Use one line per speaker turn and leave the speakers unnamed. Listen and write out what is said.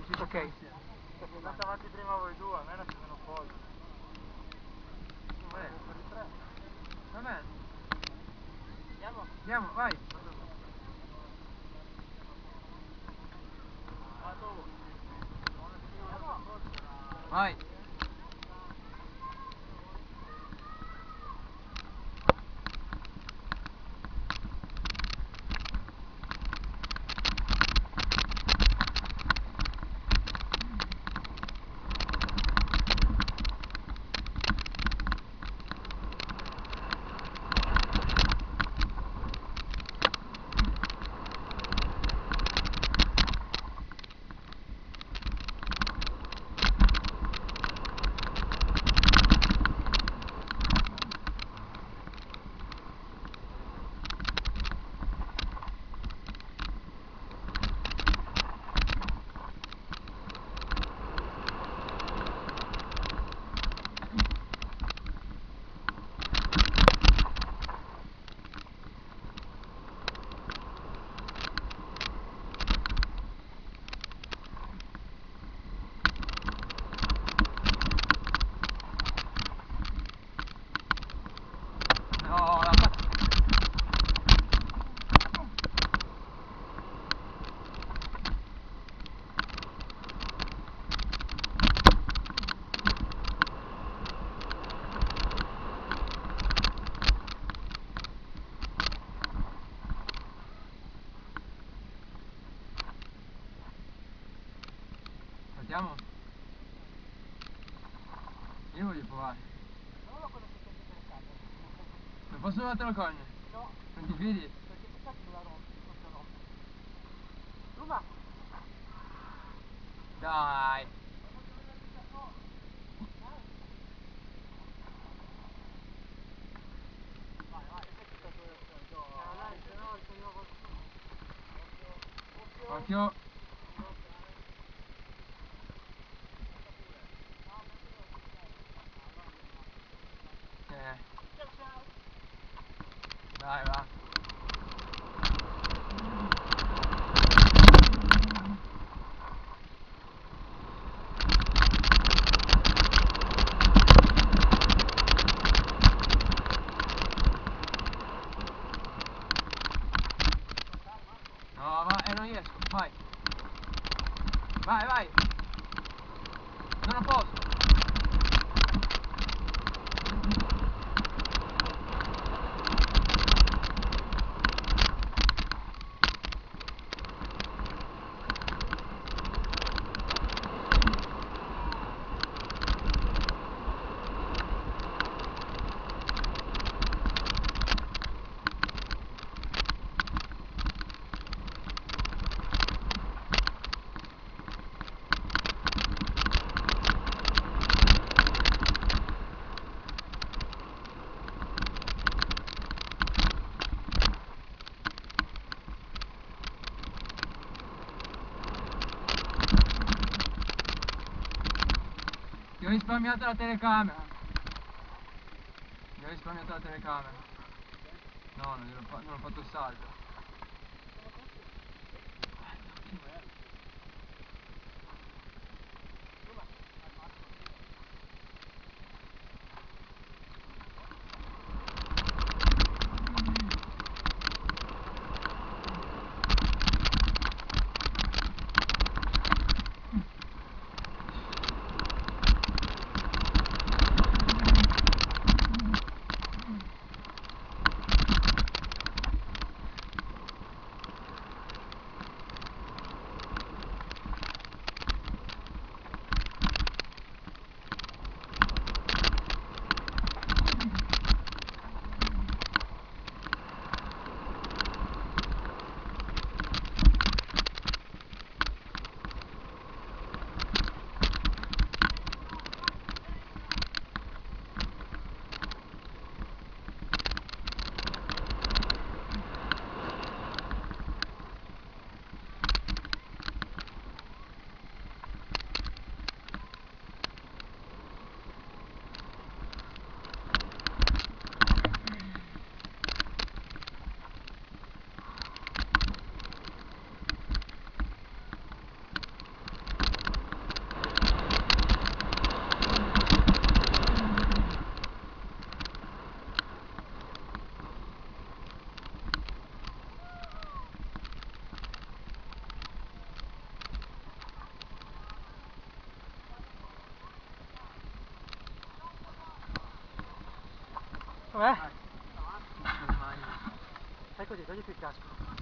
Ok.
Perché andate avanti prima voi due, a me non sono poi.
Va bene.
Andiamo?
Andiamo, vai. Vai. Partiamo? Io voglio provare.
No, quello che senti per casa.
Non posso battere la corna?
No,
Non ti fidi?
perché peccato non la rompi, non si rompe. Ruma!
Dai.
Vai, vai, senti che tu dai, se no il signor
Occhio. Dai, va. No, ma non riesco, vai. Vai, vai. Non lo posso. Ti ho risparmiato la telecamera. Ti ho risparmiato la telecamera. No, non ho fatto il salto.
Com'è? Fai così, togli il casco.